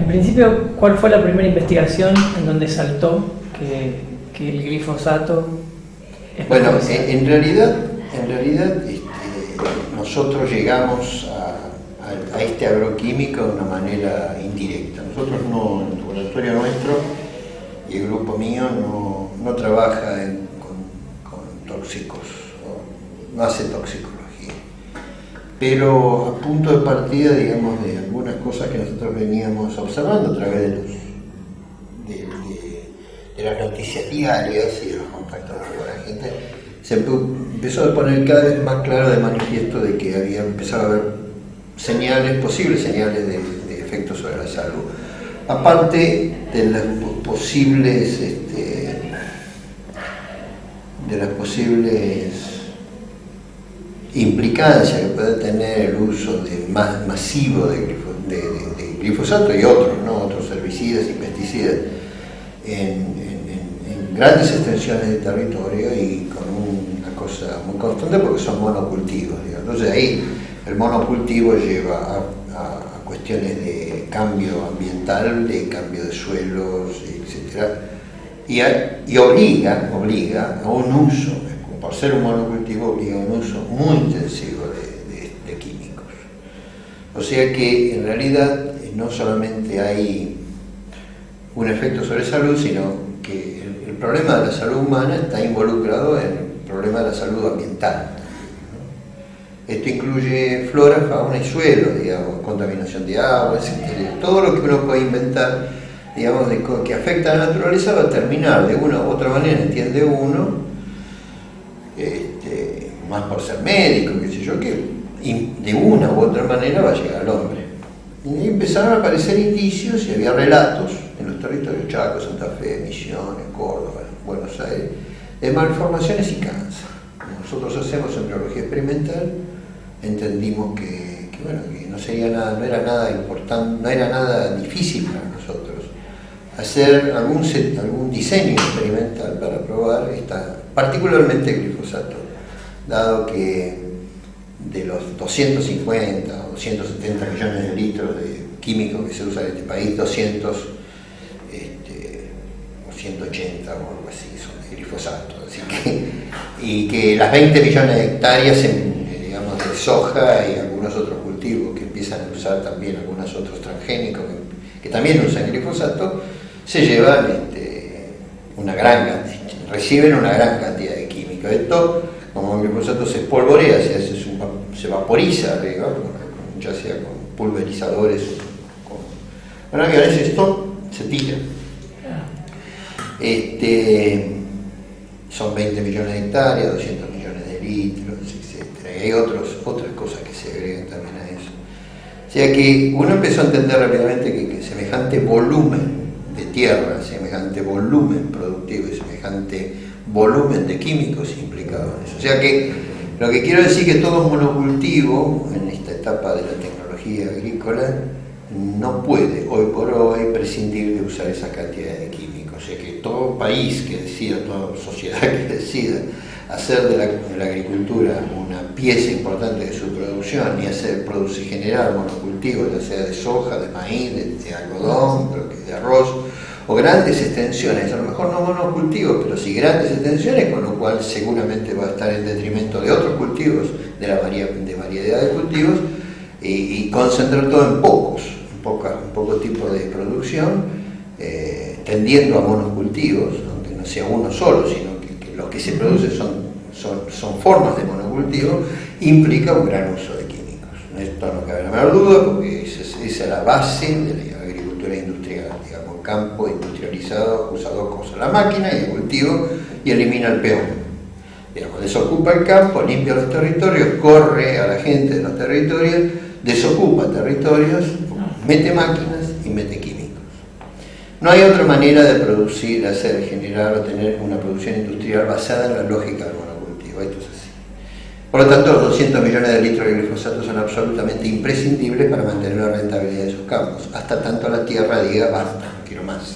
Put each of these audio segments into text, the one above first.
principio, ¿cuál fue la primera investigación en donde saltó que el glifosato es bueno, perjudicial? en realidad nosotros llegamos a este agroquímico de una manera indirecta. Nosotros no, en el laboratorio nuestro y el grupo mío no trabaja con tóxicos, no hace toxicología. Pero a punto de partida, digamos, de algunas cosas que nosotros veníamos observando a través de las noticias diarias y de los contactos con la gente, se empezó a poner cada vez más claro de manifiesto de que había empezado a haber posibles señales de efectos sobre la salud. Aparte de las posibles implicancias que puede tener el uso masivo de glifosato y otros herbicidas y pesticidas en grandes extensiones de territorio y con una cosa muy constante porque son monocultivos, digamos. Entonces ahí el monocultivo lleva a cuestiones de cambio ambiental, de cambio de suelos, etc. Y obliga a un uso, por ser un monocultivo, obliga a un uso muy intensivo de químicos. O sea que en realidad no solamente hay un efecto sobre salud, sino que el problema de la salud humana está involucrado en el problema de la salud ambiental. Esto incluye flora, fauna y suelo, digamos, contaminación de agua, etc. Todo lo que uno puede inventar, digamos, que afecta a la naturaleza va a terminar de una u otra manera, entiende uno, más por ser médico, qué sé yo, que de una u otra manera va a llegar al hombre. Y empezaron a aparecer indicios y había relatos en los territorios Chaco, Santa Fe, Misiones, Córdoba, Buenos Aires, de malformaciones y cáncer. Como nosotros hacemos en biología experimental, entendimos que no era nada importante, no era nada difícil para nosotros hacer algún diseño experimental para probar particularmente el glifosato, dado que de los 250 o 270 millones de litros de químicos que se usan en este país, 200 o 180 o algo así son de glifosato, y que las 20 millones de hectáreas digamos, de soja y algunos otros cultivos que empiezan a usar también algunos otros transgénicos que también usan glifosato, se llevan reciben una gran cantidad de químicos. Esto, como el glifosato se espolvorea, se vaporiza, digamos, ya sea con pulverizadores bueno, a veces esto se tira. Son 20 millones de hectáreas, 200 millones de litros, etc. Y hay otras cosas que se agregan también a eso. O sea que uno empezó a entender rápidamente que semejante volumen de tierra, semejante volumen productivo y semejante volumen de químicos implicados en eso. O sea que lo que quiero decir es que todo monocultivo en esta etapa de la tecnología agrícola no puede hoy por hoy prescindir de usar esa cantidad de químicos. O sea que todo país que decida, toda sociedad que decida hacer de la agricultura una pieza importante de su producción y generar monocultivos, ya sea de soja, de maíz, de algodón, de arroz, o grandes extensiones, a lo mejor no monocultivos, pero sí grandes extensiones, con lo cual seguramente va a estar en detrimento de otros cultivos, de variedad de cultivos, y concentrar todo en pocos tipos de producción, tendiendo a monocultivos, aunque no sea uno solo, sino que lo que se produce son formas de monocultivo, implica un gran uso de químicos. Esto no cabe la menor duda, porque esa es la base de la agricultura industrial, digamos, campo industrializado, usa la máquina y el cultivo y elimina el peón. Digamos, desocupa el campo, limpia los territorios, corre a la gente de los territorios, desocupa territorios, mete máquinas y mete químicos. No hay otra manera de producir, generar o tener una producción industrial basada en la lógica del monocultivo. Esto es así. Por lo tanto, los 200 millones de litros de glifosato son absolutamente imprescindibles para mantener la rentabilidad de sus campos, hasta tanto la tierra diga basta, no quiero más.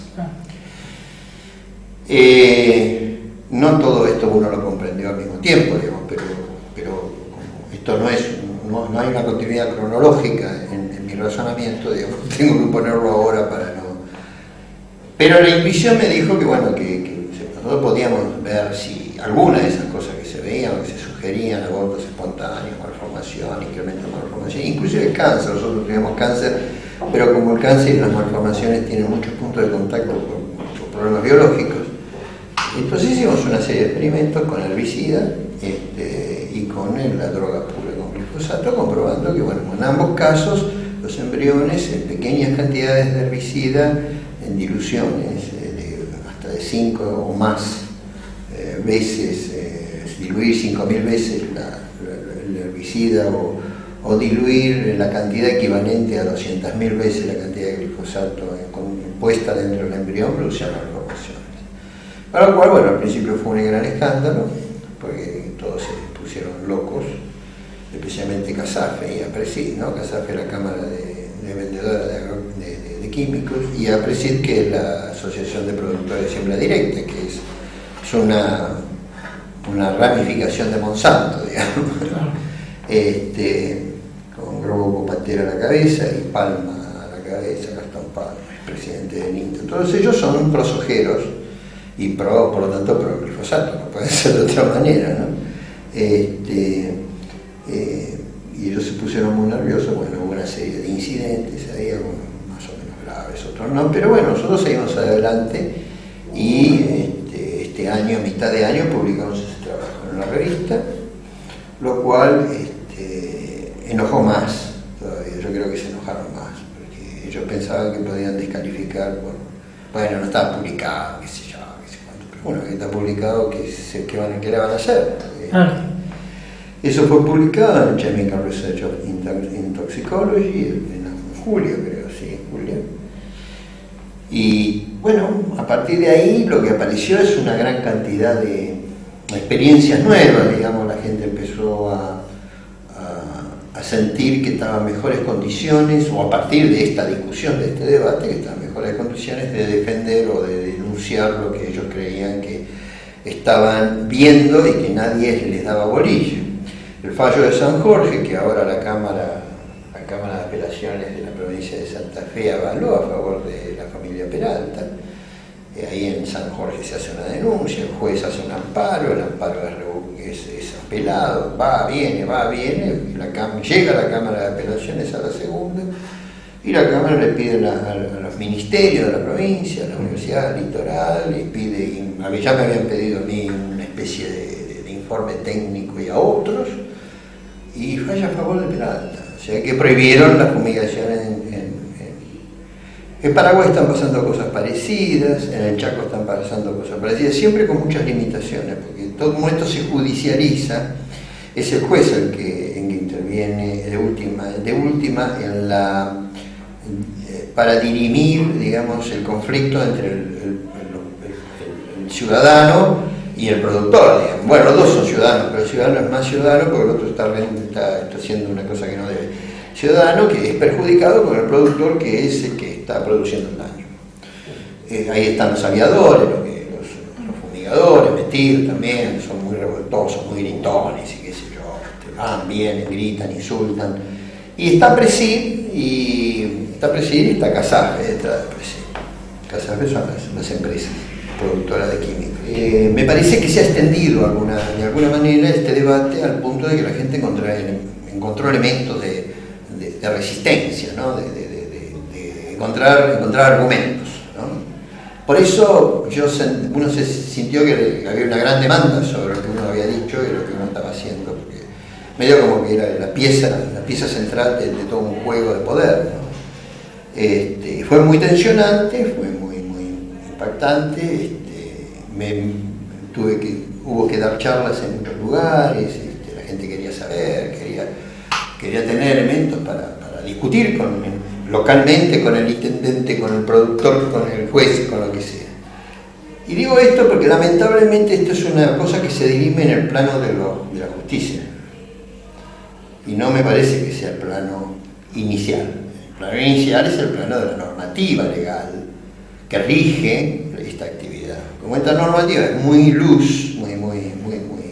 No todo esto uno lo comprendió al mismo tiempo, digamos, pero esto no hay una continuidad cronológica en mi razonamiento, digamos, tengo que ponerlo ahora para no... Pero la intuición me dijo que, bueno, que nosotros podíamos ver si alguna de esas cosas que se veían o que se sugerían, abortos espontáneos, malformación, incremento de malformación, inclusive el cáncer. Nosotros teníamos cáncer, pero como el cáncer y las malformaciones tienen muchos puntos de contacto con problemas biológicos, entonces hicimos una serie de experimentos con herbicida y con la droga pura, con glifosato, comprobando que, bueno, en ambos casos los embriones en pequeñas cantidades de herbicida, en diluciones hasta de 5 o más veces, diluir 5.000 veces el herbicida o diluir la cantidad equivalente a 200.000 veces la cantidad de glifosato puesta dentro del embrión, producían malformaciones. Para lo cual, bueno, al principio fue un gran escándalo, porque todos se pusieron locos, especialmente CASAFE y APRESID, ¿no? CASAFE, la Cámara de Vendedora de Químicos, y APRESID, que es la Asociación de Productores de Siembra Directa, que es una ramificación de Monsanto, digamos, con Grobo Copatera a la cabeza y Palma a la cabeza, Gastón Palma, el presidente del INTA. Todos ellos son prosojeros y por lo tanto pro glifosato, no puede ser de otra manera, ¿no? Y ellos se pusieron muy nerviosos. Bueno, hubo una serie de incidentes ahí, algunos más o menos graves, otros no, pero bueno, nosotros seguimos adelante y este año, a mitad de año, publicamos ese trabajo en una revista, lo cual enojó más todavía. Yo creo que se enojaron más, porque ellos pensaban que podían descalificar bueno, no estaba publicado, qué sé yo, qué sé cuánto, pero bueno, que está publicado, ¿qué le van a hacer? Eso fue publicado en Chemical Research in Toxicology en julio, creo, sí, julio. Y bueno, a partir de ahí lo que apareció es una gran cantidad de experiencias nuevas, digamos. La gente empezó a sentir que estaban en mejores condiciones, o a partir de esta discusión, de este debate, que estaban en mejores condiciones de defender o de denunciar lo que ellos creían que estaban viendo y que nadie les daba bolilla. El fallo de San Jorge, que ahora la Cámara de Apelaciones de la provincia de Santa Fe avaló a favor de la familia Peralta, ahí en San Jorge se hace una denuncia, el juez hace un amparo, el amparo es apelado, viene, y llega a la Cámara de Apelaciones a la segunda, y la Cámara le pide a los ministerios de la provincia, a la Universidad Litoral, y ya me habían pedido a mí una especie de informe técnico y a otros, y falla a favor de Peralta. O sea que prohibieron las fumigaciones en Paraguay. Están pasando cosas parecidas, en el Chaco están pasando cosas parecidas, siempre con muchas limitaciones, porque todo como esto se judicializa, es el juez el que interviene de última para dirimir, digamos, el conflicto entre el ciudadano y el productor, digamos. Bueno, los dos son ciudadanos, pero el ciudadano es más ciudadano porque el otro está haciendo una cosa que no debe. Ciudadano que es perjudicado con el productor, que es el que está produciendo el daño. Ahí están los aviadores, los fumigadores metidos también, son muy revoltosos, muy gritones y qué sé yo, van, vienen, gritan, insultan. Y está PRESID y está CASAFE detrás de PRESID. CASAFE son las empresas productoras de químicos. Me parece que se ha extendido de alguna manera este debate al punto de que la gente encontró elementos de resistencia, ¿no? de encontrar argumentos, ¿no? Por eso uno se sintió que había una gran demanda sobre lo que uno había dicho y lo que uno estaba haciendo, porque medio como que era la pieza central de todo un juego de poder, ¿no? Fue muy tensionante, fue muy impactante. Hubo que dar charlas en muchos lugares, la gente quería saber, quería tener elementos para discutir localmente con el intendente, con el productor, con el juez, con lo que sea. Y digo esto porque lamentablemente esto es una cosa que se dirime en el plano de la justicia, y no me parece que sea el plano inicial. El plano inicial es el plano de la normativa legal que rige esta actividad. Como esta normativa es muy loose,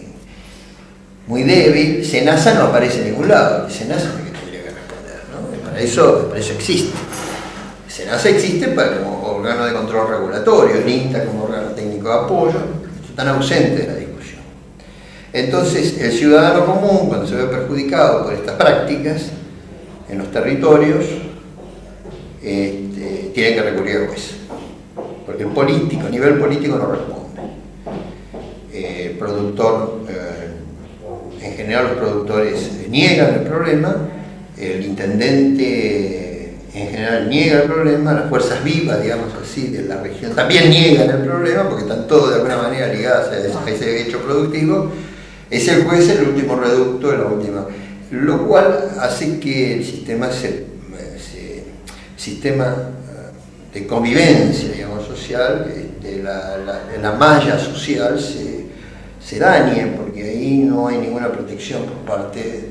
muy débil, SENASA no aparece en ningún lado. SENASA es el que tendría que responder, ¿no? Y para eso existe. SENASA existe como órgano de control regulatorio, el INTA como órgano técnico de apoyo, están ausentes de la discusión. Entonces, el ciudadano común, cuando se ve perjudicado por estas prácticas en los territorios, tiene que recurrir al juez, porque el político, a nivel político, no responde. El productor, en general los productores niegan el problema, el intendente en general niega el problema, las fuerzas vivas, digamos así, de la región también niegan el problema porque están todos de alguna manera ligados a ese hecho productivo. Es el juez el último reducto de la última, lo cual hace que el sistema de convivencia, digamos, social, la malla social se dañe, porque ahí no hay ninguna protección por parte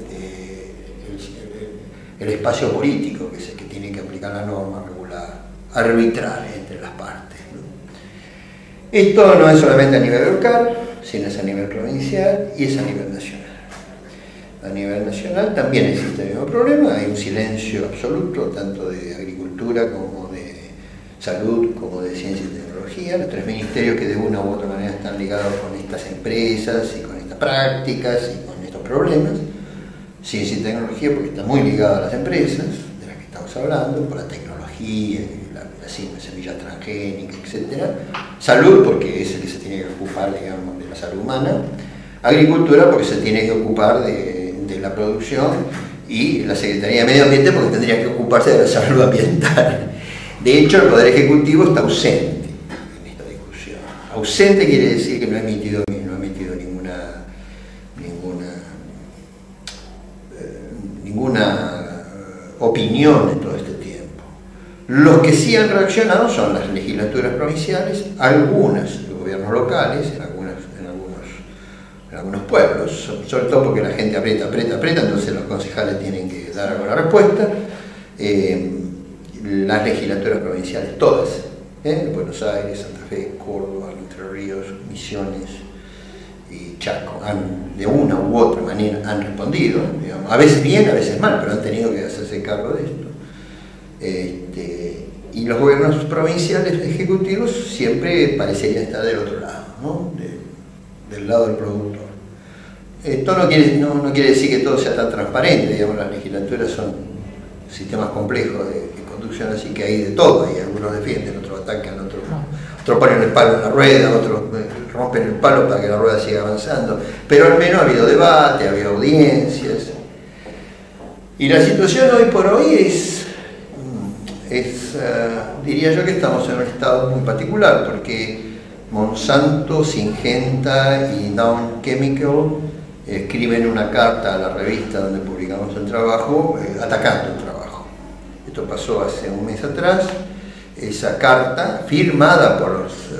del espacio político, que es el que tiene que aplicar la norma, regular, arbitrar entre las partes, ¿no? Esto no es solamente a nivel local, sino es a nivel provincial y es a nivel nacional. A nivel nacional también existe el mismo problema, hay un silencio absoluto, tanto de agricultura como de salud, como de ciencia y tecnología, los tres ministerios que de una u otra manera están ligados con estas empresas y con estas prácticas y con estos problemas. Ciencia y tecnología porque está muy ligada a las empresas, de las que estamos hablando, por la tecnología, la semilla transgénica, etc. Salud porque es el que se tiene que ocupar, digamos, de la salud humana. Agricultura porque se tiene que ocupar de la producción, y la Secretaría de Medio Ambiente porque tendría que ocuparse de la salud ambiental. De hecho, el Poder Ejecutivo está ausente en esta discusión. Ausente quiere decir que no ha emitido ninguna opinión en todo este tiempo. Los que sí han reaccionado son las legislaturas provinciales, algunas de gobiernos locales, en algunos pueblos, sobre todo porque la gente aprieta, entonces los concejales tienen que dar alguna respuesta. Las legislaturas provinciales, todas, Buenos Aires, Santa Fe, Córdoba, Entre Ríos, Misiones y Chaco, de una u otra manera han respondido, digamos, a veces bien, a veces mal, pero han tenido que hacerse cargo de esto. Y los gobiernos provinciales ejecutivos siempre parecerían estar del otro lado, ¿no? Del lado del productor. Esto no quiere decir que todo sea tan transparente, digamos, las legislaturas son sistemas complejos de conducción, así que hay de todo, y algunos defienden, otros atacan, otros ponen el palo en la rueda, otros rompen el palo para que la rueda siga avanzando, pero al menos ha habido debate, ha habido audiencias, y la situación hoy por hoy diría yo que estamos en un estado muy particular, porque Monsanto, Syngenta y Dow Chemical escriben una carta a la revista donde publicamos el trabajo, atacando el trabajo. Esto pasó hace un mes atrás. Esa carta, firmada por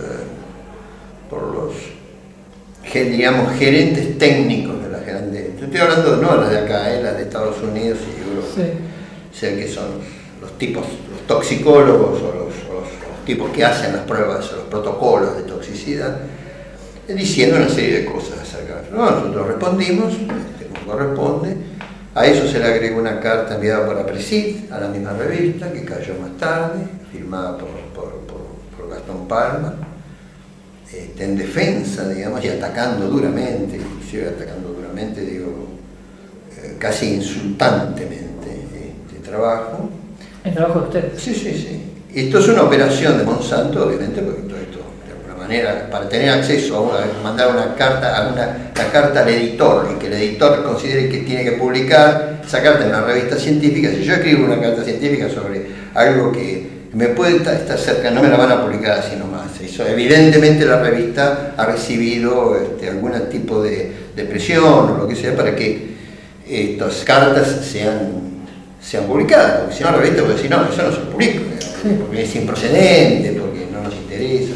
los digamos, gerentes técnicos de las grandes, estoy hablando no las de acá, las de Estados Unidos y Europa, sí. O sea que son los tipos, los toxicólogos o los tipos que hacen las pruebas, los protocolos de toxicidad, diciendo una serie de cosas acerca de eso. Nosotros respondimos, como corresponde. A eso se le agregó una carta enviada por APRESID, a la misma revista, que cayó más tarde, firmada por Gastón Palma, en defensa, digamos, y atacando duramente, inclusive atacando duramente, digo, casi insultantemente este trabajo. ¿El trabajo de ustedes? Sí. Esto es una operación de Monsanto, obviamente, porque todo esto, de alguna manera, para tener acceso a mandar una carta, la carta al editor, y que el editor considere que tiene que publicar esa carta en una revista científica. Si yo escribo una carta científica sobre algo que me puede estar cerca, no me la van a publicar así nomás. Eso, evidentemente la revista ha recibido algún tipo de presión o lo que sea para que estas cartas sean publicadas, porque si no la revista puede decir, no, eso no se lo publico, porque es improcedente, porque no nos interesa.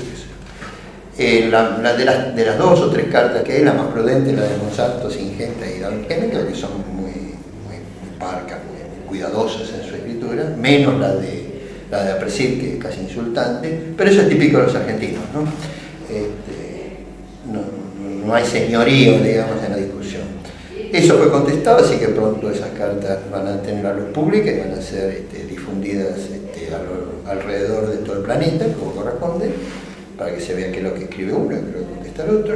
De las dos o tres cartas que hay, la más prudente es la de Monsanto, Syngenta y Dow Chemical, que son muy parcas, muy cuidadosas en su escritura, menos la de APRESID, que es casi insultante, pero eso es típico de los argentinos, ¿no? No hay señorío, digamos, en la discusión. Eso fue contestado, así que pronto esas cartas van a tener la luz pública y van a ser difundidas alrededor de todo el planeta, como corresponde, para que se vea qué es lo que escribe uno y qué es lo que contesta el otro.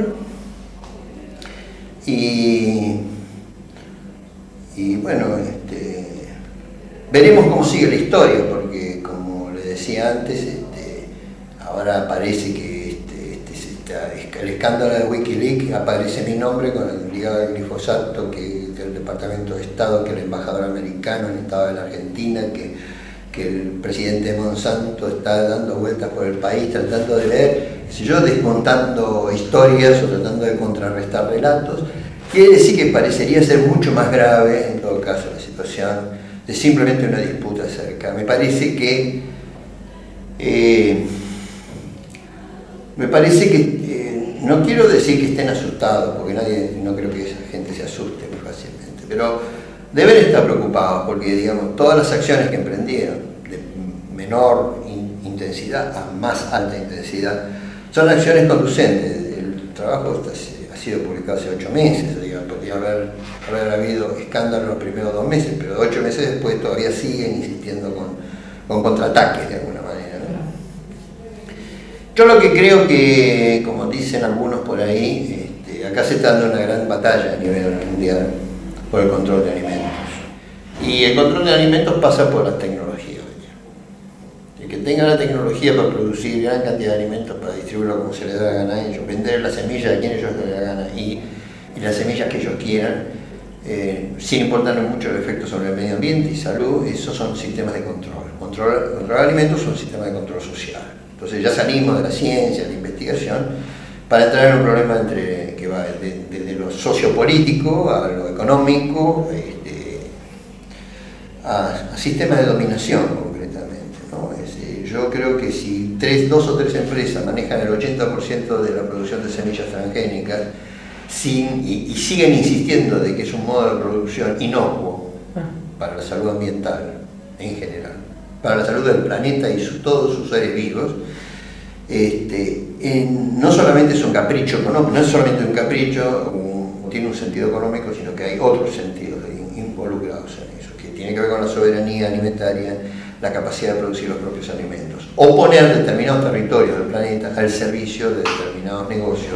Y bueno, veremos cómo sigue la historia, porque como le decía antes, ahora parece que el escándalo de Wikileaks aparece mi nombre con el ligado al glifosato, que el Departamento de Estado, que el embajador americano en Estado de la Argentina, que el presidente de Monsanto está dando vueltas por el país tratando de ver, si yo desmontando historias o tratando de contrarrestar relatos. Quiere decir que parecería ser mucho más grave, en todo caso, la situación de simplemente una disputa cerca. Me parece que no quiero decir que estén asustados, porque no creo que esa gente se asuste muy fácilmente, pero deben estar preocupados porque, digamos, todas las acciones que emprendieron, de menor intensidad a más alta intensidad, son acciones conducentes. El trabajo ha sido publicado hace 8 meses, digamos, podría haber habido escándalo los primeros 2 meses, pero 8 meses después todavía siguen insistiendo con contraataques de alguna manera, ¿no? Yo lo que creo que, como dicen algunos por ahí, acá se está dando una gran batalla a nivel mundial por el control de alimentos. Y el control de alimentos pasa por la tecnología. El que tenga la tecnología para producir gran cantidad de alimentos, para distribuirlo como se les da la gana a ellos, vender las semillas a quien ellos les dé la gana y las semillas que ellos quieran, sin importar mucho el efecto sobre el medio ambiente y salud, esos son sistemas de control. Control de alimentos son sistemas de control social. Entonces ya salimos de la ciencia, de la investigación, para entrar en un problema que va desde lo sociopolítico a lo económico, a sistemas de dominación concretamente, ¿no? Yo creo que si 2 o 3 empresas manejan el 80% de la producción de semillas transgénicas y siguen insistiendo de que es un modo de producción inocuo para la salud ambiental en general, para la salud del planeta y todos sus seres vivos, no solamente es un capricho económico, no es solamente un capricho, tiene un sentido económico, sino que hay otros sentidos involucrados en eso, que tiene que ver con la soberanía alimentaria, la capacidad de producir los propios alimentos, o poner determinados territorios del planeta al servicio de determinados negocios,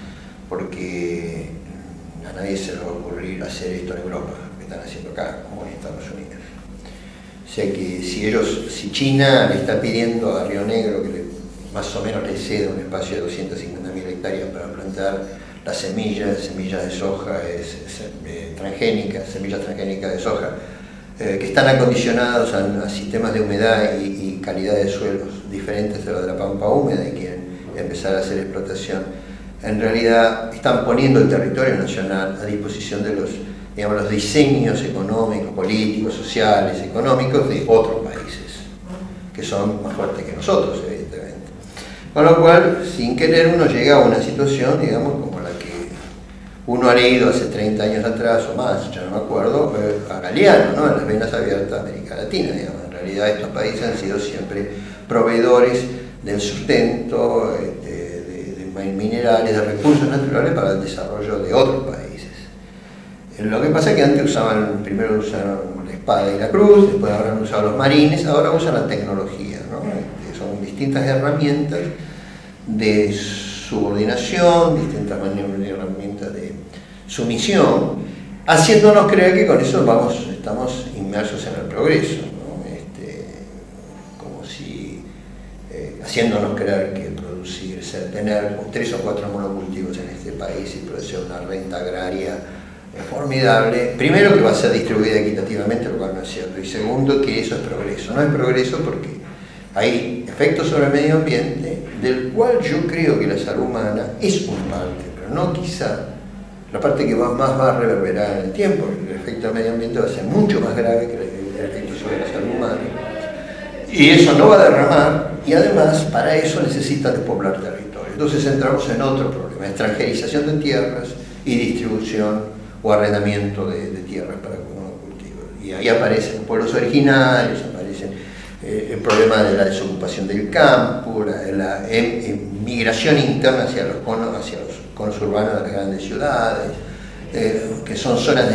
porque a nadie se le va a ocurrir hacer esto en Europa, que están haciendo acá, como en Estados Unidos. O sea que si China le está pidiendo a Río Negro que más o menos le ceda un espacio de 250.000 hectáreas para plantar las semillas de soja transgénicas, semillas transgénicas de soja, que están acondicionados a sistemas de humedad y calidad de suelos diferentes de los de la pampa húmeda y quieren empezar a hacer explotación. En realidad están poniendo el territorio nacional a disposición de los diseños económicos, políticos, sociales, económicos de otros países, que son más fuertes que nosotros, evidentemente. Con lo cual, sin querer, uno llega a una situación, digamos, como la que uno ha leído hace 30 años atrás o más, ya no me acuerdo, a Galeano, ¿no? En las venas abiertas de América Latina, digamos. En realidad estos países han sido siempre proveedores del sustento, de minerales, de recursos naturales para el desarrollo de otros países. Lo que pasa es que antes primero usaron la espada y la cruz, después ahora han usado los marines, ahora usan la tecnología, ¿no? Son distintas herramientas de subordinación, distintas herramientas de sumisión, haciéndonos creer que con eso estamos inmersos en el progreso, ¿no? Como si haciéndonos creer que tener 3 o 4 monocultivos en este país y producir una renta agraria formidable, primero que va a ser distribuida equitativamente, lo cual no es cierto, y segundo que eso es progreso. No es progreso porque hay efectos sobre el medio ambiente del cual yo creo que la salud humana es una parte, pero no quizá la parte que más va a reverberar en el tiempo. El efecto del medio ambiente va a ser mucho más grave que el efecto sobre la salud humana, y eso no va a derramar, y además para eso necesita despoblar territorio. Entonces entramos en otro problema: extranjerización de tierras y distribución o arrendamiento de tierras para monocultivos. Y ahí aparecen los pueblos originarios, aparecen el problema de la desocupación del campo, la migración interna hacia los conos urbanos de las grandes ciudades, que son zonas de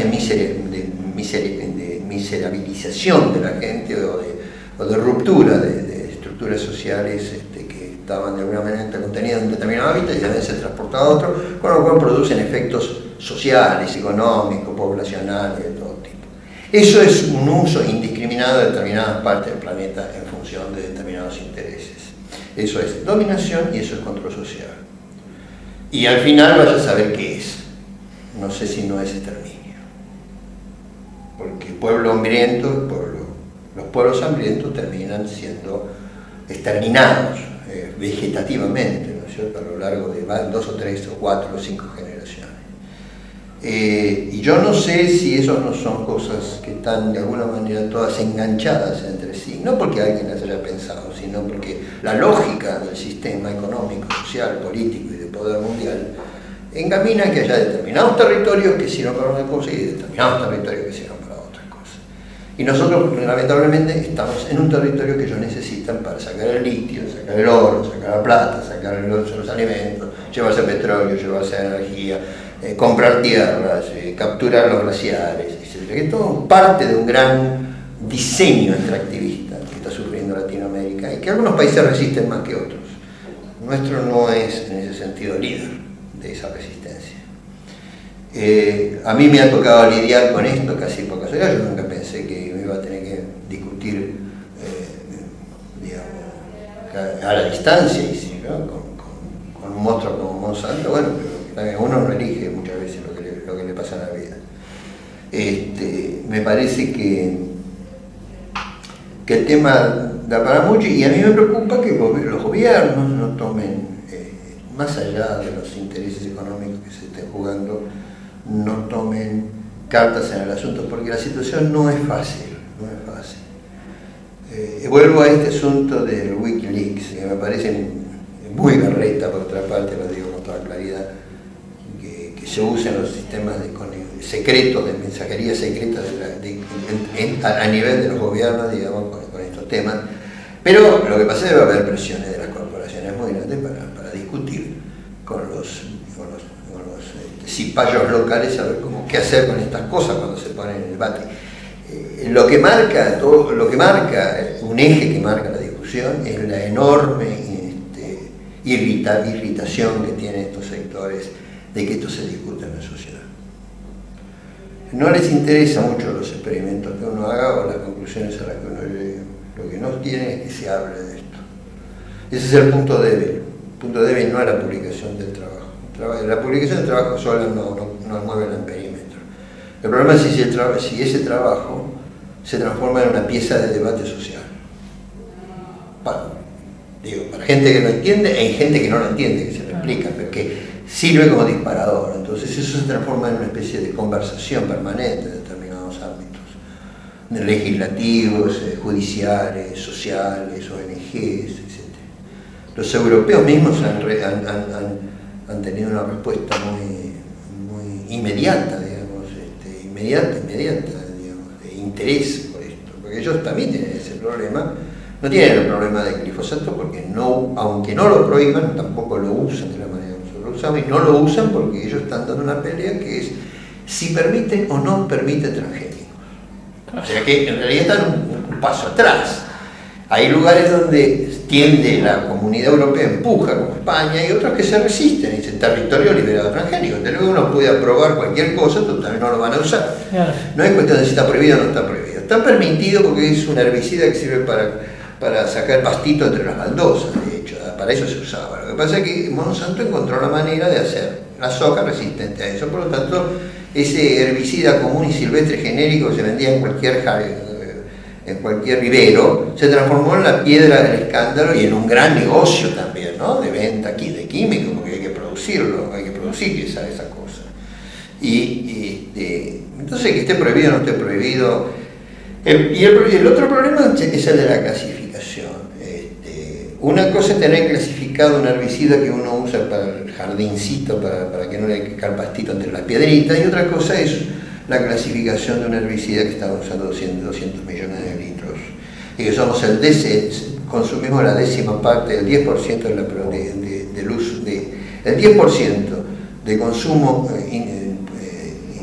miserabilización de la gente o de ruptura de estructuras sociales que estaban de alguna manera contenidas en un determinado hábitat y deben ser transportadas a otro, con lo cual producen efectos sociales, económicos, poblacionales, de todo tipo. Eso es un uso indiscriminado de determinadas partes del planeta en función de determinados intereses. Eso es dominación y eso es control social. Y al final vaya a saber qué es. No sé si no es exterminio. Porque pueblo hambriento, los pueblos hambrientos terminan siendo exterminados vegetativamente, ¿no es cierto?, a lo largo de 2 o 3 o 4 o 5 generaciones. Y yo no sé si eso no son cosas que están de alguna manera todas enganchadas entre sí, no porque alguien las haya pensado, sino porque la lógica del sistema económico, social, político y de poder mundial encamina a que haya determinados territorios que sirvan para una cosa y determinados territorios que sirvan para otra cosa. Y nosotros lamentablemente estamos en un territorio que ellos necesitan para sacar el litio, sacar el oro, sacar la plata, sacar los alimentos, llevarse petróleo, llevarse energía, comprar tierras, capturar los glaciares, etc. Que es todo parte de un gran diseño extractivista que está sufriendo Latinoamérica y que algunos países resisten más que otros. Nuestro no es en ese sentido líder de esa resistencia. A mí me ha tocado lidiar con esto casi por casualidad. Yo nunca pensé que me iba a tener que discutir digamos, a la distancia y sí, ¿no? con un monstruo como Monsanto. Bueno, pero uno no elige muchas veces lo que le pasa en la vida. Me parece que el tema da para mucho y a mí me preocupa que los gobiernos no tomen, más allá de los intereses económicos que se estén jugando, no tomen cartas en el asunto, porque la situación no es fácil, no es fácil. Vuelvo a este asunto del Wikileaks, que me parece muy berreta, por otra parte, lo digo con toda claridad, que se usen los sistemas secretos, de mensajería secreta a nivel de los gobiernos, digamos, con estos temas. Pero lo que pasa es que va a haber presiones de las corporaciones muy grandes para discutir con los cipayos locales a ver qué hacer con estas cosas cuando se ponen en el debate. Lo que marca un eje que marca la discusión es la enorme irritación que tienen estos sectores de que esto se discute en la sociedad. No les interesa mucho los experimentos que uno haga o las conclusiones a las que uno llegue. Lo que no quieren es que se hable de esto. Ese es el punto débil. El punto débil no es la publicación del trabajo. La publicación del trabajo sola no mueve el perímetro. El problema es si ese trabajo se transforma en una pieza de debate social. Para gente que lo entiende e hay gente que no lo entiende, que se lo explica, pero que sirve como disparador. Entonces eso se transforma en una especie de conversación permanente en determinados ámbitos, legislativos, judiciales, sociales, ONGs, etc. Los europeos mismos han tenido una respuesta muy inmediata, digamos, inmediata, digamos, de interés por esto, porque ellos también tienen ese problema. No tienen el problema del glifosato porque aunque no lo prohíban, tampoco lo usan de la manera que nosotros lo usamos, y no lo usan porque ellos están dando una pelea que es si permiten o no permiten transgénicos. O sea que en realidad están un paso atrás. Hay lugares donde tiende la comunidad europea, empuja, como España, y otros que se resisten y dicen territorio liberado transgénico. Entonces luego uno puede aprobar cualquier cosa, también no lo van a usar. No es cuestión de si está prohibido o no está prohibido. Está permitido porque es un herbicida que sirve para sacar pastito entre las baldosas, de hecho, para eso se usaba. Lo que pasa es que Monsanto encontró la manera de hacer la soja resistente a eso, por lo tanto, ese herbicida común y silvestre genérico que se vendía en cualquier vivero, se transformó en la piedra del escándalo y en un gran negocio también, ¿no? De venta aquí de químicos, porque hay que producirlo, hay que producir esa cosa. Entonces, que esté prohibido o no esté prohibido. El otro problema es el de la clasificación. Una cosa es tener clasificado un herbicida que uno usa para el jardincito, para que no le caiga el pastito entre las piedritas, y otra cosa es la clasificación de un herbicida que estamos usando 200 millones de litros y que somos consumimos la 10ª parte del 10% del uso el 10% de consumo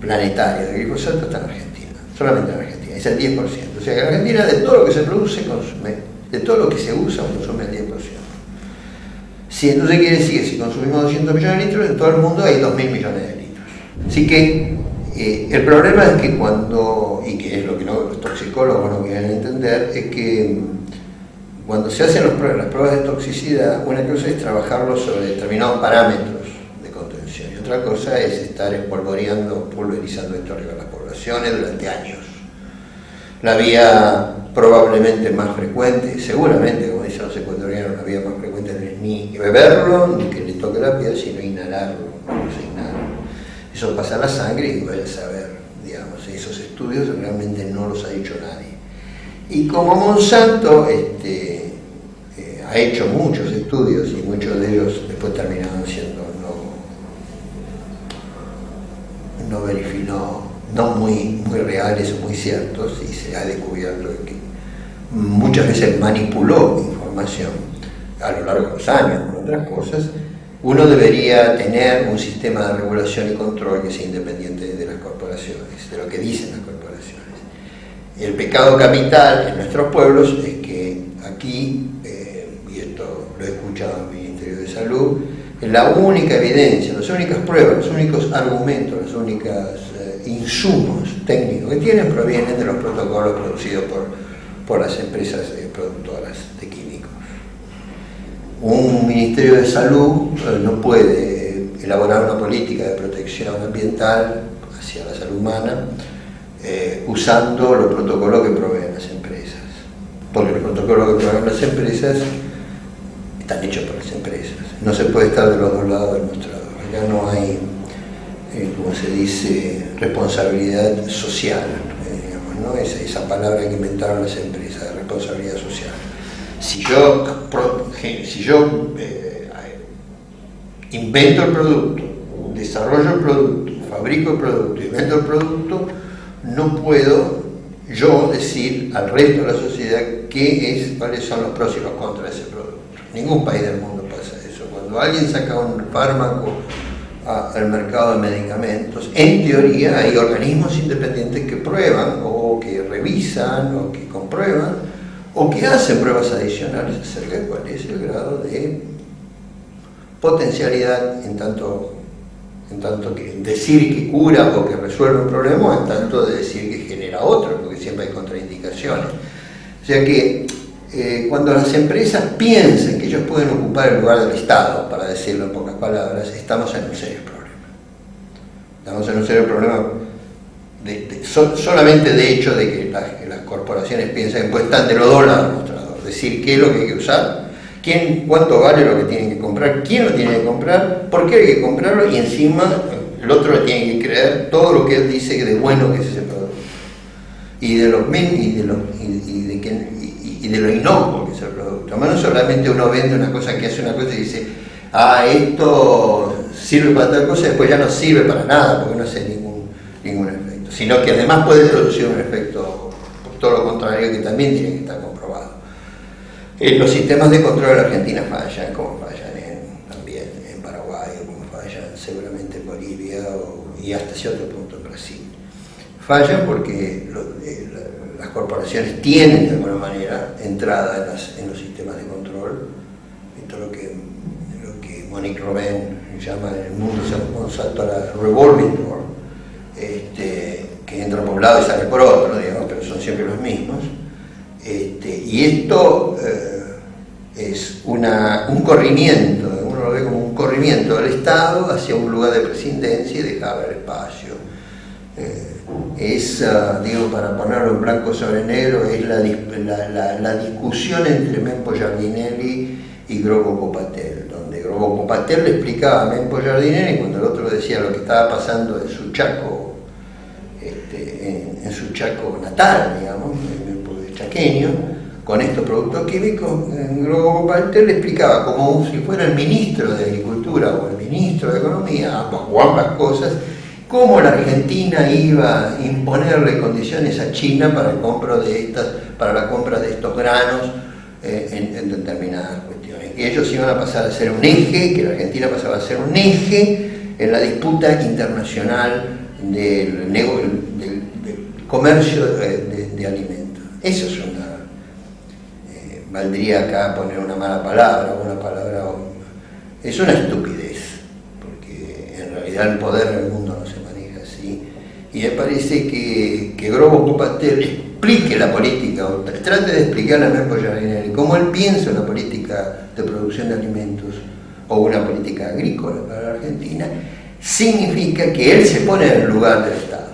planetaria del glifosato está en Argentina, solamente en Argentina, es el 10%. O sea que en Argentina de todo lo que se produce consume, de todo lo que se usa consume el 10%. Si entonces quiere decir que si consumimos 200 millones de litros, en todo el mundo hay 2.000 millones de litros. Así que el problema es que cuando, y que es lo que los toxicólogos no quieren entender, es que cuando se hacen las pruebas de toxicidad, una cosa es trabajarlo sobre determinados parámetros de contención y otra cosa es estar pulverizando esto arriba de las poblaciones durante años. La vía probablemente más frecuente, seguramente, como dicen los ecuatorianos, la vía más frecuente no es ni beberlo, ni que le toque la piel, sino inhalarlo, no se inhala. Eso pasa a la sangre y vaya a saber, digamos, esos estudios realmente no los ha hecho nadie. Y como Monsanto ha hecho muchos estudios y muchos de ellos después terminaron siendo no muy reales o muy ciertos, y se ha descubierto que muchas veces manipuló información a lo largo de los años por otras cosas. Uno debería tener un sistema de regulación y control que sea independiente de las corporaciones, de lo que dicen las corporaciones. El pecado capital en nuestros pueblos es que aquí, y esto lo he escuchado en el Ministerio de Salud, la única evidencia, las únicas pruebas, los únicos argumentos, los únicos insumos técnicos que tienen provienen de los protocolos producidos por las empresas productoras de químicos. Un Ministerio de Salud no puede elaborar una política de protección ambiental hacia la salud humana usando los protocolos que proveen las empresas, porque los protocolos que proveen las empresas están hechos por las empresas. No se puede estar de los dos lados del mostrador. Acá no hay, como se dice, responsabilidad social, digamos, ¿no? Esa palabra que inventaron las empresas, de responsabilidad social. Si yo invento el producto, desarrollo el producto, fabrico el producto y vendo el producto, no puedo yo decir al resto de la sociedad cuáles son los pros y los contras de ese producto. Ningún país del mundo pasa eso. Cuando alguien saca un fármaco al mercado de medicamentos, en teoría hay organismos independientes que prueban o que revisan o que comprueban o que hacen pruebas adicionales acerca de cuál es el grado de potencialidad en tanto que decir que cura o que resuelve un problema, en tanto de decir que genera otro, porque siempre hay contraindicaciones. O sea que cuando las empresas piensan que ellos pueden ocupar el lugar del Estado, para decirlo en pocas palabras, estamos en un serio problema. Estamos en un serio problema solamente de hecho de que las corporaciones piensan que pues están de los dos lados del mostrador, decir qué es lo que hay que usar, cuánto vale lo que tienen que comprar, quién lo tiene que comprar, por qué hay que comprarlo, y encima el otro le tiene que creer todo lo que él dice de bueno que es ese producto. Y de lo inocuo que es el producto. Además, no solamente uno vende una cosa que hace una cosa y dice, esto sirve para tal cosa y después ya no sirve para nada porque no hace ningún efecto, sino que además puede producir un efecto por todo lo contrario que también tiene que estar comprobado. Los sistemas de control de la Argentina fallan, como fallan también en Paraguay, o como fallan seguramente en Bolivia y hasta cierto punto en Brasil. Fallan porque las corporaciones tienen de alguna manera entrada en los sistemas de control. Esto es lo que Monique Robin llama en el mundo Monsanto la revolving door, que entra por un lado y sale por otro, digamos, pero son siempre los mismos. Y esto es un corrimiento, uno lo ve como un corrimiento del Estado hacia un lugar de presidencia y dejar el espacio. Para ponerlo en blanco sobre negro, es la discusión entre Mempo Giardinelli y Grogo Copatel, donde Grogo Copatel le explicaba a Mempo Giardinelli cuando el otro decía lo que estaba pasando en su Chaco, en su Chaco natal, digamos, Mempo es chaqueño, con estos productos químicos. Grogo Copatel le explicaba como si fuera el ministro de Agricultura o el ministro de Economía, ambas cosas, cómo la Argentina iba a imponerle condiciones a China para la compra de estos granos en determinadas cuestiones. Y ellos iban a pasar a ser un eje, que la Argentina pasaba a ser un eje en la disputa internacional del comercio de alimentos. Eso es valdría acá poner una mala palabra, es una estupidez, porque en realidad el poder del mundo no se maneja así, y me parece que Grobo-Patel explique la política, o trate de explicarle a Melpo Giardinelli cómo él piensa la política de producción de alimentos, o una política agrícola para la Argentina, significa que él se pone en el lugar del Estado.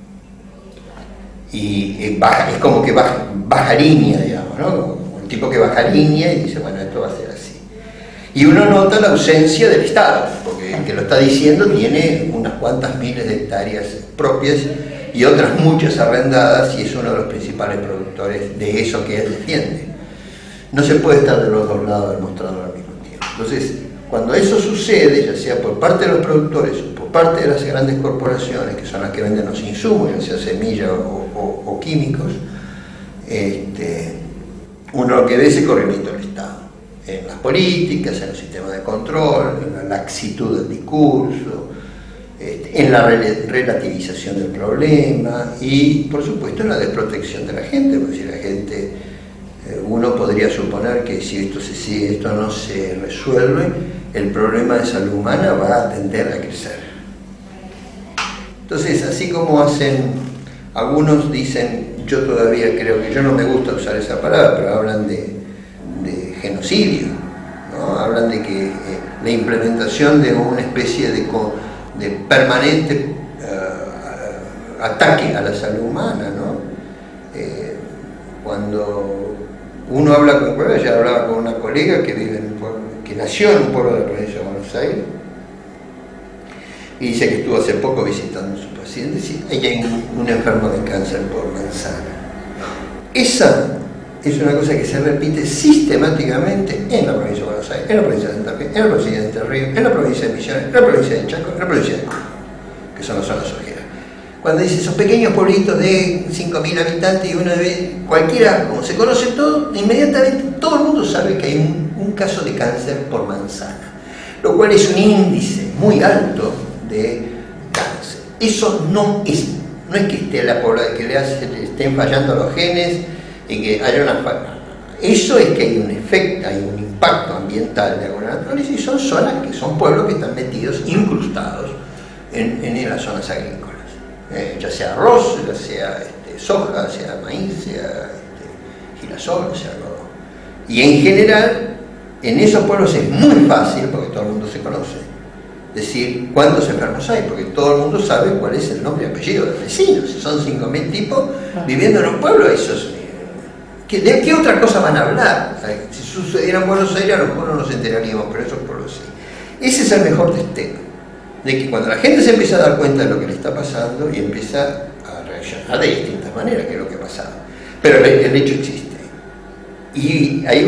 Y es como que baja línea, digamos, ¿no? Como el tipo que baja línea y dice, bueno, esto va a ser así. Y uno nota la ausencia del Estado, porque el que lo está diciendo tiene unas cuantas miles de hectáreas propias y otras muchas arrendadas, y es uno de los principales productores de eso que él defiende. No se puede estar de los dos lados del mostrador al mismo tiempo. Entonces, cuando eso sucede, ya sea por parte de los productores o por parte de las grandes corporaciones, que son las que venden los insumos, ya sea semillas o químicos, uno lo que ve es el corrimiento del Estado, en las políticas, en los sistemas de control, en la laxitud del discurso, en la relativización del problema y, por supuesto, en la desprotección de la gente, porque si la gente, uno podría suponer que si esto no se resuelve, el problema de salud humana va a tender a crecer. Entonces, así como algunos dicen, yo todavía creo que, yo no me gusta usar esa palabra, pero hablan de genocidio, ¿no? Hablan de que la implementación de una especie de permanente ataque a la salud humana, ¿no? Cuando uno habla con colegas, ya hablaba con una colega que vive en un pueblo, que nació en un pueblo de la provincia de Buenos Aires, y dice que estuvo hace poco visitando a sus pacientes, y ella hay un enfermo de cáncer por manzana. Esa es una cosa que se repite sistemáticamente en la provincia de Buenos Aires, en la provincia de Santa Fe, en la provincia de Entre Ríos, en la provincia de Misiones, en la provincia de Chaco, en la provincia de Córdoba, que son las zonas ojeras. Cuando dice esos pequeños pueblitos de 5.000 habitantes y uno ve cualquiera, como se conoce todo, inmediatamente todo el mundo sabe que hay un caso de cáncer por manzana, lo cual es un índice muy alto de cáncer. Eso no es que esté la población, que le estén fallando los genes y que haya una falla. Eso es que hay un efecto, hay un impacto ambiental de alguna naturaleza, y son zonas que son pueblos que están metidos, incrustados en las zonas agrícolas. Ya sea arroz, ya sea soja, sea maíz, sea girasol, sea algodón. Y en general, en esos pueblos es muy fácil, porque todo el mundo se conoce, decir cuántos enfermos hay, porque todo el mundo sabe cuál es el nombre y apellido del vecino. Si son 5.000 tipos viviendo en un pueblo, esos, ¿de qué otra cosa van a hablar? Si sucediera en Buenos Aires, a lo mejor no nos enteraríamos, pero esos pueblos sí. Ese es el mejor testeo, de que cuando la gente se empieza a dar cuenta de lo que le está pasando y empieza a reaccionar de distintas maneras, que es lo que ha pasado. Pero el hecho existe. Y hay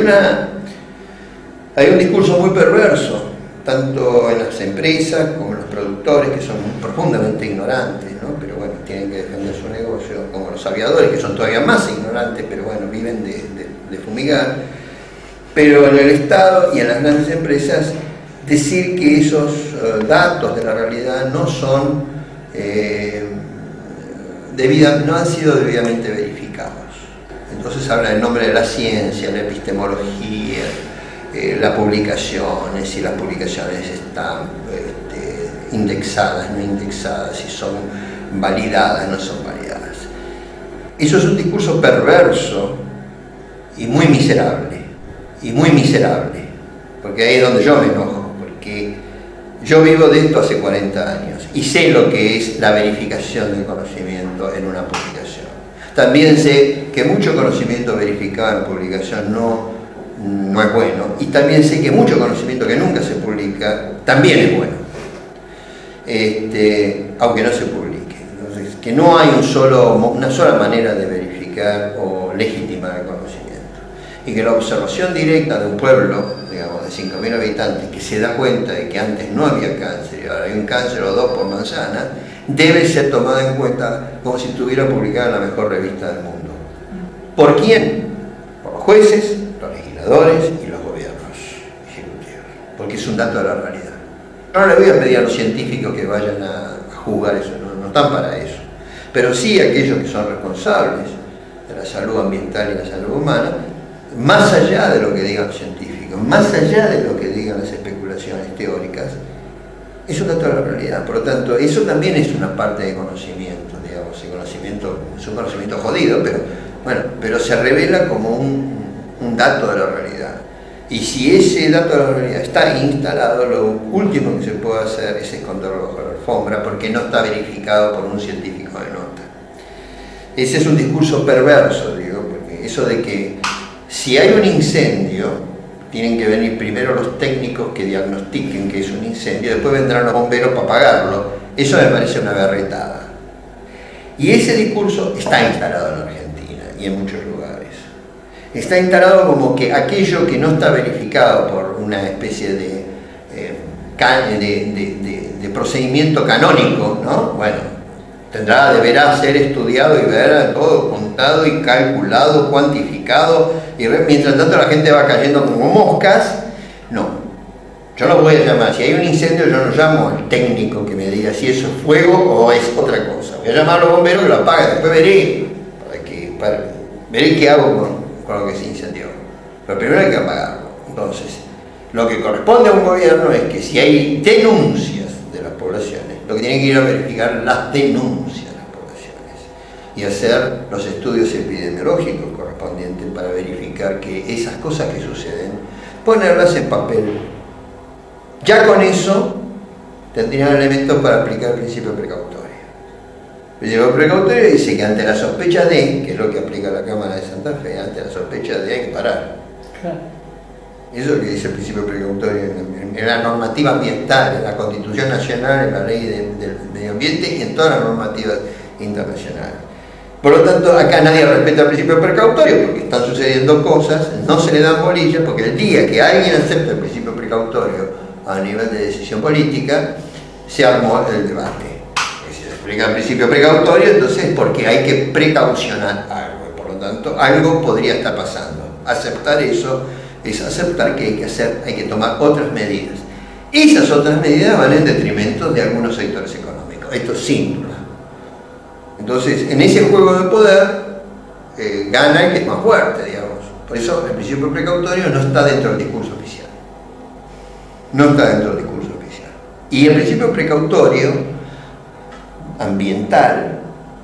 un discurso muy perverso, tanto en las empresas como en los productores, que son profundamente ignorantes, ¿no? Pero bueno, tienen que defender su negocio, como los aviadores, que son todavía más ignorantes, pero bueno, viven de fumigar. Pero en el Estado y en las grandes empresas, decir que esos datos de la realidad no son no han sido debidamente verificados. Entonces habla en nombre de la ciencia, la epistemología, las publicaciones, si las publicaciones están indexadas, no indexadas, si son validadas, no son validadas. Eso es un discurso perverso y muy miserable, porque ahí es donde yo me enojo, porque yo vivo de esto hace 40 años y sé lo que es la verificación del conocimiento en una publicación. También sé que mucho conocimiento verificado en publicación no es bueno, y también sé que mucho conocimiento que nunca se publica también es bueno, aunque no se publique. Entonces, que no hay una sola manera de verificar o legitimar el conocimiento, y que la observación directa de un pueblo, digamos, de 5.000 habitantes, que se da cuenta de que antes no había cáncer y ahora hay un cáncer o 2 por manzana, debe ser tomada en cuenta como si estuviera publicada en la mejor revista del mundo. ¿Por quién? Por los jueces, los legisladores y los gobiernos ejecutivos, porque es un dato de la realidad. No le voy a pedir a los científicos que vayan a juzgar eso, no están para eso. Pero sí aquellos que son responsables de la salud ambiental y la salud humana, más allá de lo que digan los científicos, más allá de lo que digan las especulaciones teóricas, es un dato de la realidad. Por lo tanto, eso también es una parte de conocimiento, digamos. El conocimiento es un conocimiento jodido, pero bueno, pero se revela como un dato de la realidad. Y si ese dato de la realidad está instalado, lo último que se puede hacer es esconderlo bajo la alfombra, porque no está verificado por un científico de nota. Ese es un discurso perverso, digo, porque eso de que si hay un incendio, tienen que venir primero los técnicos que diagnostiquen que es un incendio, después vendrán los bomberos para apagarlo. Eso me parece una berretada. Y ese discurso está instalado en Argentina y en muchos lugares. Está instalado como que aquello que no está verificado por una especie de procedimiento canónico, ¿no? Bueno, deberá ser estudiado y ver todo contado y calculado, cuantificado, y mientras tanto la gente va cayendo como moscas. No, yo no voy a llamar, si hay un incendio yo no llamo al técnico que me diga si eso es fuego o es otra cosa, voy a llamar a los bomberos que lo apaguen, después veré qué hago con lo que se incendió, pero primero hay que apagarlo. Entonces, lo que corresponde a un gobierno es que si hay denuncias de las poblaciones, lo que tiene que ir a verificar las denuncias de las poblaciones y hacer los estudios epidemiológicos correspondientes para verificar que esas cosas que suceden, ponerlas en papel. Ya con eso tendrían elementos para aplicar el principio precautorio. El principio precautorio dice que ante la sospecha de, que es lo que aplica la Cámara de Santa Fe, ante la sospecha de hay que parar. Claro. Eso es lo que dice el principio precautorio en la normativa ambiental, en la Constitución Nacional, en la Ley del Medio Ambiente y en todas las normativas internacionales. Por lo tanto, acá nadie respeta el principio precautorio porque están sucediendo cosas, no se le dan bolillas, porque el día que alguien acepta el principio precautorio a nivel de decisión política, se armó el debate. Si se explica el principio precautorio, entonces es porque hay que precaucionar algo, por lo tanto, algo podría estar pasando. Aceptar eso es aceptar que hay que tomar otras medidas. Esas otras medidas van en detrimento de algunos sectores económicos, esto sin duda. Entonces, en ese juego de poder gana el que es más fuerte, digamos. Por eso el principio precautorio no está dentro del discurso oficial. No está dentro del discurso oficial. Y el principio precautorio ambiental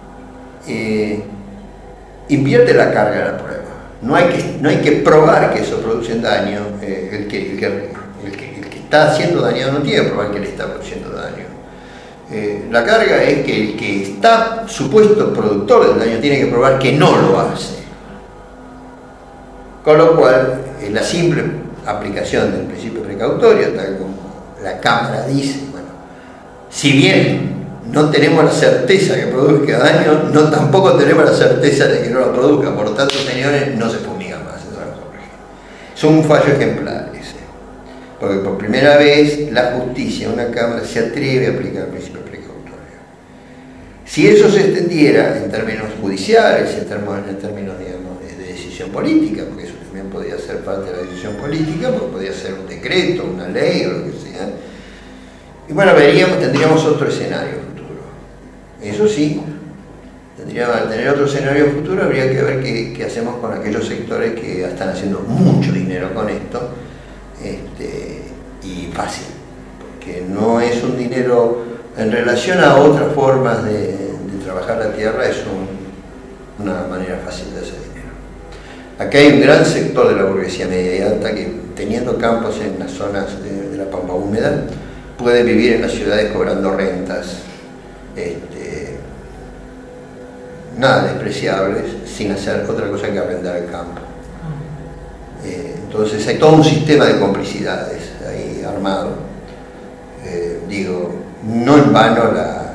invierte la carga de la prueba. No hay que probar que eso produce un daño. El que está siendo dañado no tiene que probar que le está produciendo daño. La carga es que el que está supuesto productor del daño tiene que probar que no lo hace. Con lo cual, la simple aplicación del principio precautorio, tal como la Cámara dice, bueno, si bien no tenemos la certeza que produzca daño, tampoco tenemos la certeza de que no lo produzca. Por lo tanto, señores, no se fumiga más. Es un fallo ejemplar ese. Porque por primera vez la justicia, una Cámara, se atreve a aplicar el principio precautorio. Si eso se extendiera en términos judiciales, en términos digamos, de decisión política, porque eso también podría ser parte de la decisión política, porque podría ser un decreto, una ley o lo que sea, y bueno, tendríamos otro escenario futuro. Eso sí, al tener otro escenario futuro habría que ver qué hacemos con aquellos sectores que están haciendo mucho dinero con esto, y fácil, porque no es un dinero en relación a otras formas de trabajar la tierra, es una manera fácil de hacer dinero. Acá hay un gran sector de la burguesía media y alta que, teniendo campos en las zonas de la pampa húmeda, puede vivir en las ciudades cobrando rentas nada despreciables, sin hacer otra cosa que arrendar el campo. Entonces hay todo un sistema de complicidades ahí armado. No en vano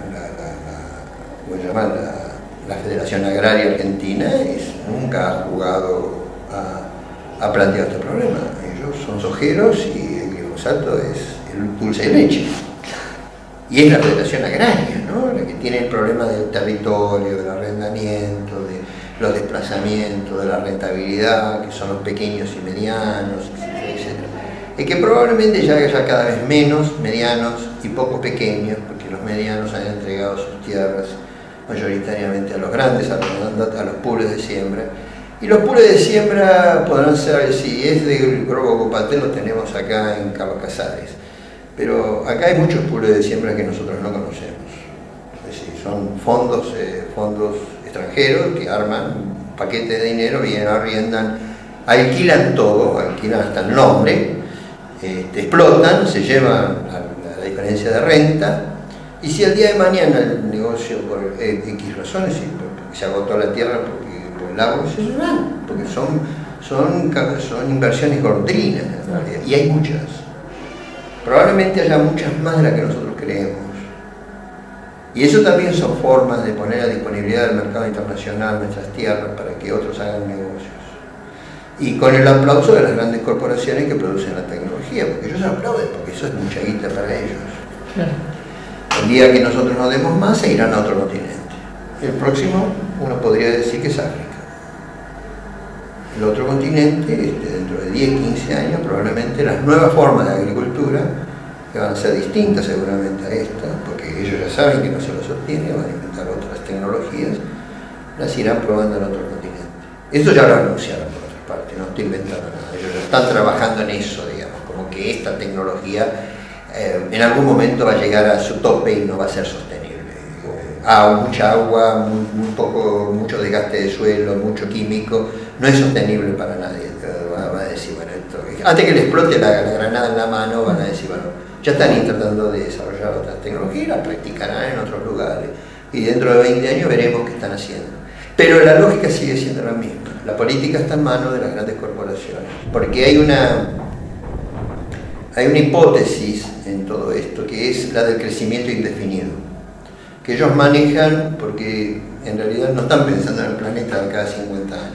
la Federación Agraria Argentina nunca ha jugado a plantear este problema. Ellos son sojeros y el glifosato es el dulce de leche. Y es la Federación Agraria, ¿no?, la que tiene el problema del territorio, del arrendamiento, de los desplazamientos, de la rentabilidad, que son los pequeños y medianos, etc. Y que probablemente ya haya cada vez menos medianos y poco pequeños, porque los medianos han entregado sus tierras mayoritariamente a los grandes, a los pools de siembra. Y los pools de siembra podrán ser, si es de Grobo Copatel, lo tenemos acá en Carlos Casares. Pero acá hay muchos pools de siembra que nosotros no conocemos. Es decir, son fondos extranjeros que arman un paquete de dinero, vienen, arriendan, alquilan todo, alquilan hasta el nombre, explotan, se llevan la diferencia de renta, y si al día de mañana el negocio por X razones, porque se agotó la tierra, por el agua, se llevan, porque son inversiones golondrinas, y hay muchas. Probablemente haya muchas más de las que nosotros creemos. Y eso también son formas de poner a disponibilidad del mercado internacional nuestras tierras para que otros hagan negocios. Y con el aplauso de las grandes corporaciones que producen la tecnología, porque ellos aplauden, porque eso es mucha guita para ellos. Claro. El día que nosotros no demos más, se irán a otro continente. El próximo, uno podría decir que es África. El otro continente, dentro de 10, 15 años, probablemente las nuevas formas de agricultura, que van a ser distintas seguramente a esta, porque ellos ya saben que no se los obtiene, van a inventar otras tecnologías, las irán probando en otro continente. Esto ya lo anunciaron por otra parte, no estoy inventando nada, ellos ya están trabajando en eso, digamos, como que esta tecnología en algún momento va a llegar a su tope y no va a ser sostenible. Mucha agua, mucho desgaste de suelo, mucho químico, no es sostenible para nadie. Va a decir, bueno, antes que le explote la granada en la mano, van a decir, bueno, ya están tratando de desarrollar otras tecnologías, las practicarán en otros lugares, y dentro de 20 años veremos qué están haciendo. Pero la lógica sigue siendo la misma. La política está en manos de las grandes corporaciones, porque hay una hipótesis en todo esto, que es la del crecimiento indefinido, que ellos manejan porque en realidad no están pensando en el planeta cada 50 años.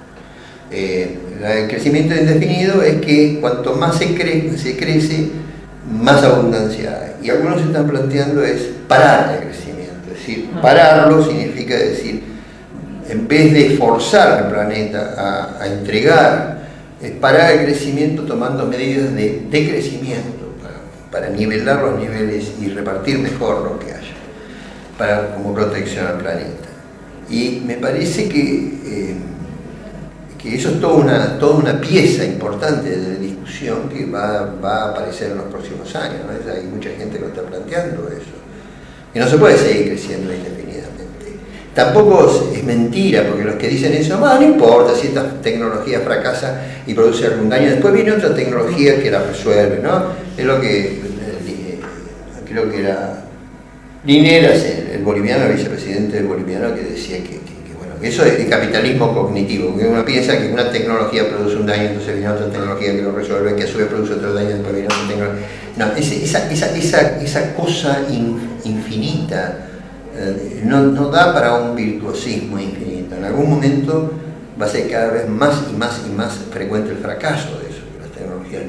El crecimiento indefinido es que cuanto más se crece, más abundancia hay. Y algunos están planteando es parar el crecimiento, es decir, pararlo significa decir, en vez de forzar al planeta a entregar, es parar el crecimiento tomando medidas de decrecimiento para nivelar los niveles y repartir mejor lo que haya, como protección al planeta. Y me parece que eso es toda una pieza importante de discusión que va a aparecer en los próximos años, ¿no? Hay mucha gente que lo está planteando eso. Y no se puede seguir creciendo indefinidamente. Tampoco es mentira, porque los que dicen eso, no importa si esta tecnología fracasa y produce algún daño, después viene otra tecnología que la resuelve, ¿no? Es lo que creo que era Lineras, el boliviano, el vicepresidente boliviano, que decía que eso es el capitalismo cognitivo, que uno piensa que una tecnología produce un daño, entonces viene otra tecnología que lo resuelve, que a su vez produce otro daño, después viene otra tecnología. No, esa cosa infinita no da para un virtuosismo infinito. En algún momento va a ser cada vez más y más frecuente el fracaso de eso, que las tecnologías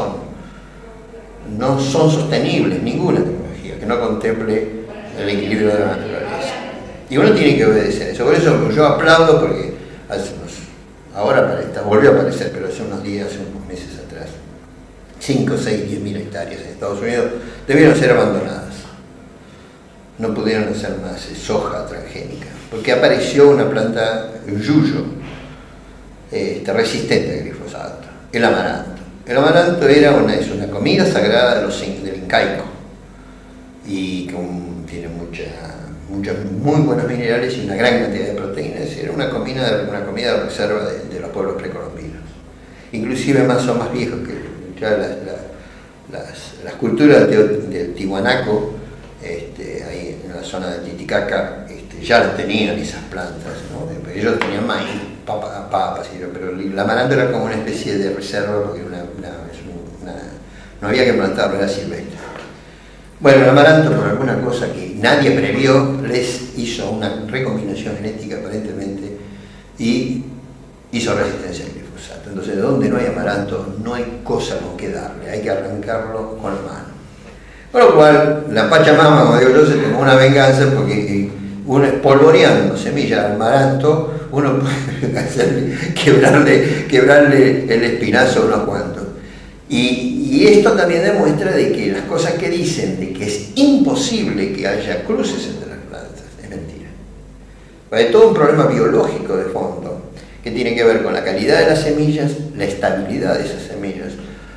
no son sostenibles, ninguna tecnología que no contemple el equilibrio de la naturaleza. Y uno tiene que obedecer eso. Por eso yo aplaudo, porque ahora volvió a aparecer, pero hace unos días, hace unos meses atrás, 5, 6, 10.000 hectáreas en Estados Unidos debieron ser abandonadas. No pudieron hacer más soja transgénica, porque apareció una planta, un yuyo, resistente al glifosato, el amaranto. El amaranto es una comida sagrada del incaico, y tiene muchos muy buenos minerales y una gran cantidad de proteínas. Era una comida de reserva de los pueblos precolombinos, inclusive son más viejos que ya las culturas del Tiwanaco, ahí en la zona de Titicaca, ya tenían esas plantas, ¿no? Ellos tenían maíz, papas, pero el amaranto era como una especie de reserva, porque no había que plantarlo, era silvestre. Bueno, el amaranto, por alguna cosa que nadie previó, les hizo una recombinación genética aparentemente y hizo resistencia al glifosato. Entonces, donde no hay amaranto, no hay cosa con que darle, hay que arrancarlo con la mano. Con lo cual, la Pachamama, como digo yo, se tomó una venganza, porque uno espolvoreando semillas de amaranto, uno puede quebrarle el espinazo a unos cuantos. Y Y esto también demuestra de que las cosas que dicen de que es imposible que haya cruces entre las plantas es mentira. Hay todo un problema biológico de fondo que tiene que ver con la calidad de las semillas, la estabilidad de esas semillas,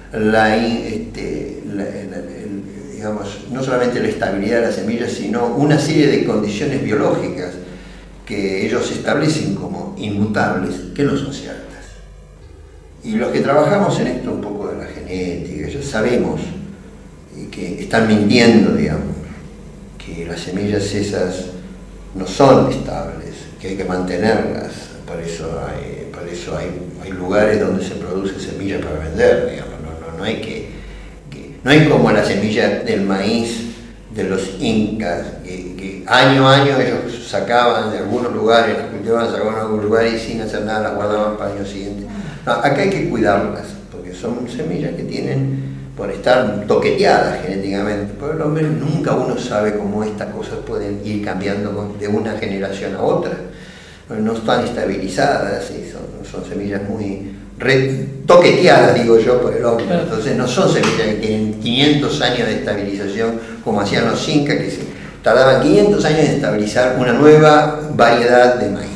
digamos, no solamente la estabilidad de las semillas, sino una serie de condiciones biológicas que ellos establecen como inmutables, que no son ciertas. Y los que trabajamos en esto un poco de la genética, ya sabemos que están mintiendo, digamos, que las semillas esas no son estables, que hay que mantenerlas, por eso hay lugares donde se producen semillas para vender, digamos, no hay como la semilla del maíz de los incas, que año a año ellos sacaban de algunos lugares, las cultivaban, sacaban de algunos lugares y sin hacer nada las guardaban para el año siguiente. No, acá hay que cuidarlas, porque son semillas que tienen, por estar toqueteadas genéticamente, por el hombre nunca uno sabe cómo estas cosas pueden ir cambiando de una generación a otra. No están estabilizadas, y son semillas muy toqueteadas, digo yo, por el hombre. Entonces no son semillas que tienen 500 años de estabilización como hacían los incas, que tardaban 500 años en estabilizar una nueva variedad de maíz.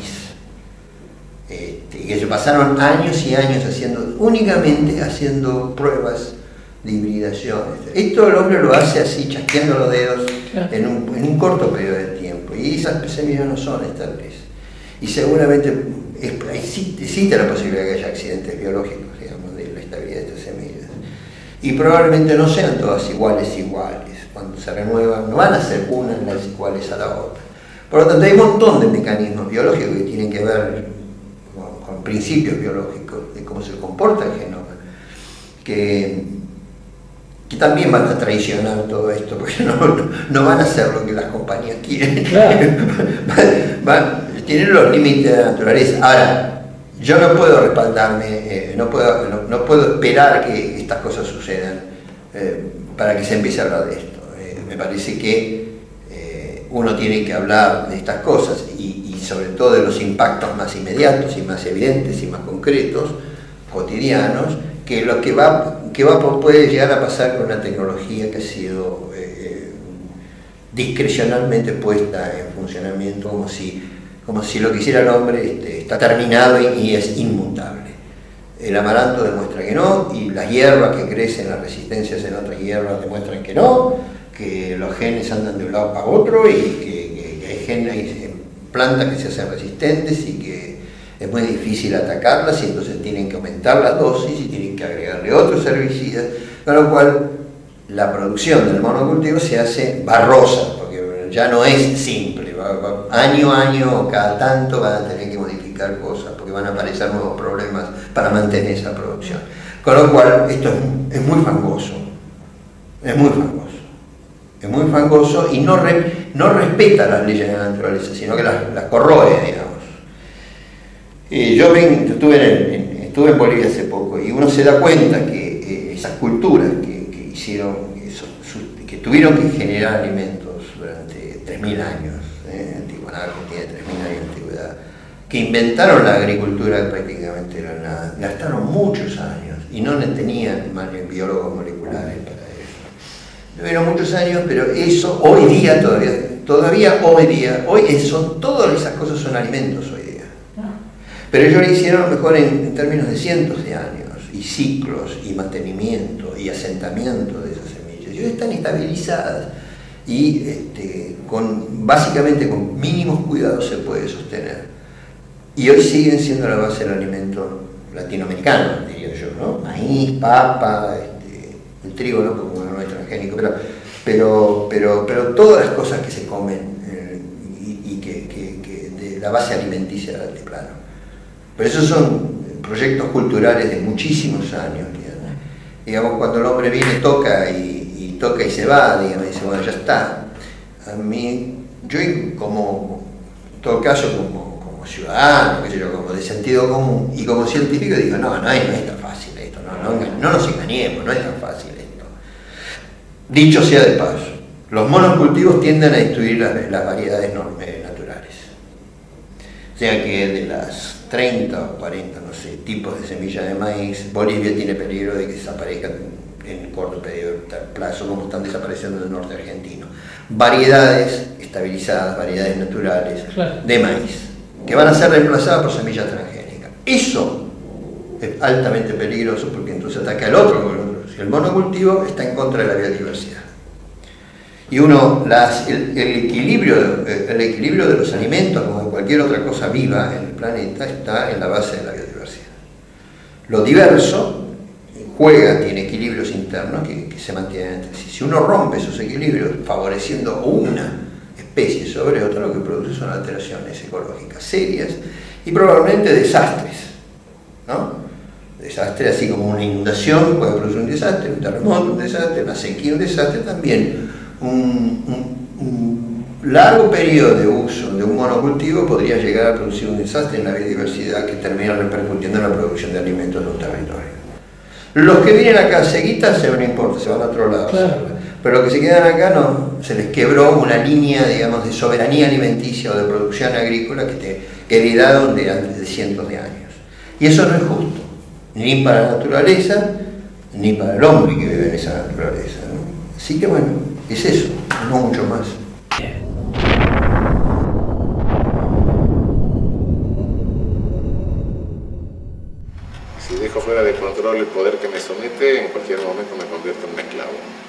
Que se pasaron años y años únicamente haciendo pruebas de hibridación. Esto el hombre lo hace así, chasqueando los dedos, en un corto periodo de tiempo, y esas semillas no son estables. Y seguramente existe la posibilidad de que haya accidentes biológicos, digamos, de la estabilidad de estas semillas. Y probablemente no sean todas iguales. Cuando se renuevan, no van a ser unas las iguales a la otra. Por lo tanto, hay un montón de mecanismos biológicos que tienen que ver con principios biológicos, de cómo se comporta el genoma, que también van a traicionar todo esto, porque no van a hacer lo que las compañías quieren. Claro. Tienen los límites de la naturaleza. Ahora, yo no puedo respaldarme, no puedo esperar que estas cosas sucedan para que se empiece a hablar de esto. Me parece que uno tiene que hablar de estas cosas y sobre todo de los impactos más inmediatos y más evidentes y más concretos, cotidianos, que lo que puede llegar a pasar con una tecnología que ha sido discrecionalmente puesta en funcionamiento, como si lo que hiciera el hombre está terminado y es inmutable. El amaranto demuestra que no, y las hierbas que crecen, las resistencias en otras hierbas demuestran que no, que los genes andan de un lado para otro y que hay plantas que se hacen resistentes y que es muy difícil atacarlas, y entonces tienen que aumentar las dosis y tienen que agregarle otros herbicidas, con lo cual la producción del monocultivo se hace barrosa, porque ya no es simple, año a año, cada tanto van a tener que modificar cosas, porque van a aparecer nuevos problemas para mantener esa producción. Con lo cual, esto es muy fangoso, es muy fangoso y no respeta las leyes de la naturaleza, sino que las corroe, digamos. Yo estuve en Bolivia hace poco, y uno se da cuenta que esas culturas que hicieron, que tuvieron que generar alimentos durante 3.000 años, antigüedad, Argentina de 3.000 años de antigüedad, que inventaron la agricultura prácticamente de la nada, gastaron muchos años y no tenían biólogos moleculares para eso. Tuvieron muchos años, pero eso hoy día todavía hoy día, todas esas cosas son alimentos hoy día. Pero ellos lo hicieron a lo mejor en términos de cientos de años, y ciclos, y mantenimiento, y asentamiento de esas semillas. Y hoy están estabilizadas, y básicamente con mínimos cuidados se puede sostener. Y hoy siguen siendo la base del alimento latinoamericano, diría yo, ¿no? Maíz, papa, el trigo, ¿no? Como no es transgénico, pero todas las cosas que se comen y que de la base alimenticia del altiplano. Pero esos son proyectos culturales de muchísimos años, digamos, cuando el hombre viene, toca y se va, digamos, y dice, bueno, ya está. A mí, yo en todo caso como ciudadano, qué sé yo, como de sentido común y como científico, digo, no es tan fácil esto, no nos engañemos, no es tan fácil esto. Dicho sea de paso, los monocultivos tienden a destruir las variedades naturales. O sea que de las 30 o 40, no sé, tipos de semillas de maíz, Bolivia tiene peligro de que desaparezcan en corto plazo, como están desapareciendo del norte argentino. Variedades estabilizadas, variedades naturales de maíz, que van a ser reemplazadas por semillas transgénicas. Eso es altamente peligroso porque entonces ataca al otro. Si el monocultivo está en contra de la biodiversidad. Y el equilibrio de los alimentos, como de cualquier otra cosa viva en el planeta, está en la base de la biodiversidad. Lo diverso tiene equilibrios internos que se mantienen entre sí. Si uno rompe esos equilibrios, favoreciendo una especie sobre otra, lo que produce son alteraciones ecológicas serias y probablemente desastres, ¿no? Desastre, así como una inundación puede producir un desastre, un terremoto, un desastre, una sequía, un desastre, también un largo periodo de uso de un monocultivo podría llegar a producir un desastre en la biodiversidad que termina repercutiendo en la producción de alimentos de un territorio. Los que vienen acá seguitas no importa, se van a otro lado, claro. Pero los que se quedan acá se les quebró una línea, digamos, de soberanía alimenticia o de producción agrícola que heredaron de antes de cientos de años. Y eso no es justo, ni para la naturaleza, ni para el hombre que vive en esa naturaleza, ¿no? Así que bueno, es eso, no mucho más. Si dejo fuera de control el poder que me somete, en cualquier momento me convierto en un esclavo.